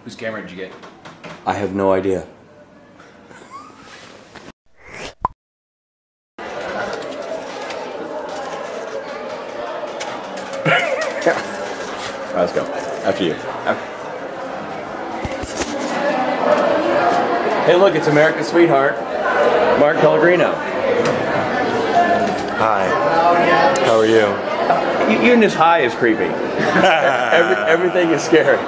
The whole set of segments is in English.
Whose camera did you get? I have no idea. Let's go. After you. Hey, look, it's America's sweetheart, Mark Pellegrino. Hi. How are you? Even his high is creepy. Everything is scary.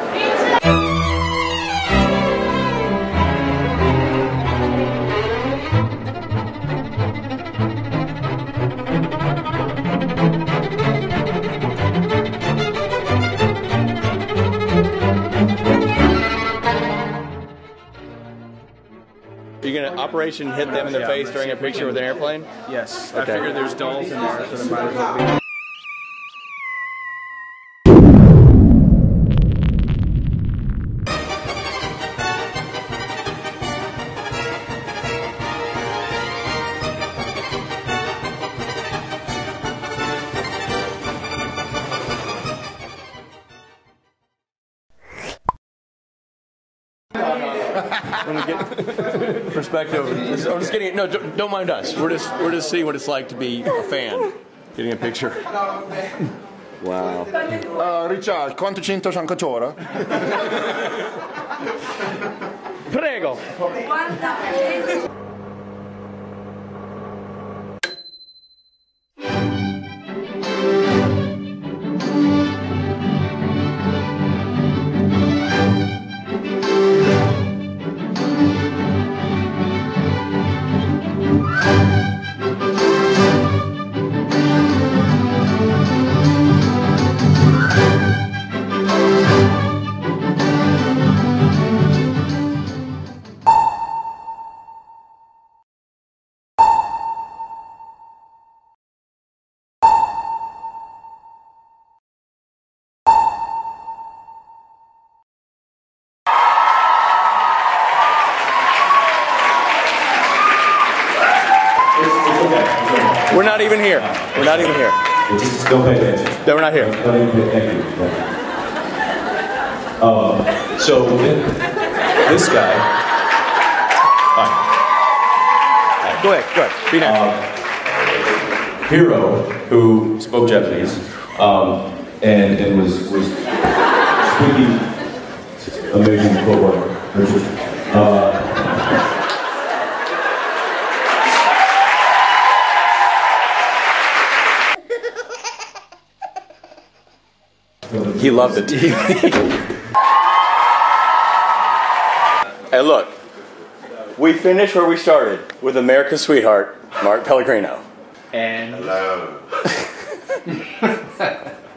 You're gonna Operation hit them in the face during a picture with an airplane? Yes. Okay. I figured there's dolls in there, so there might as well be. Let me get perspective. I'm just getting. No, don't mind us. We're just seeing what it's like to be a fan. Getting a picture. Wow. Richard, quanto c'entra ancora? Prego. We're not even here. We're not even here. Just don't pay attention. No, we're not here. Don't even pay, thank you. So this guy. Go ahead. Be nice. Hiro, who spoke Japanese, and was speaking amazing footwork. He loved the TV. Hey, look. We finished where we started with America's sweetheart, Mark Pellegrino. And hello.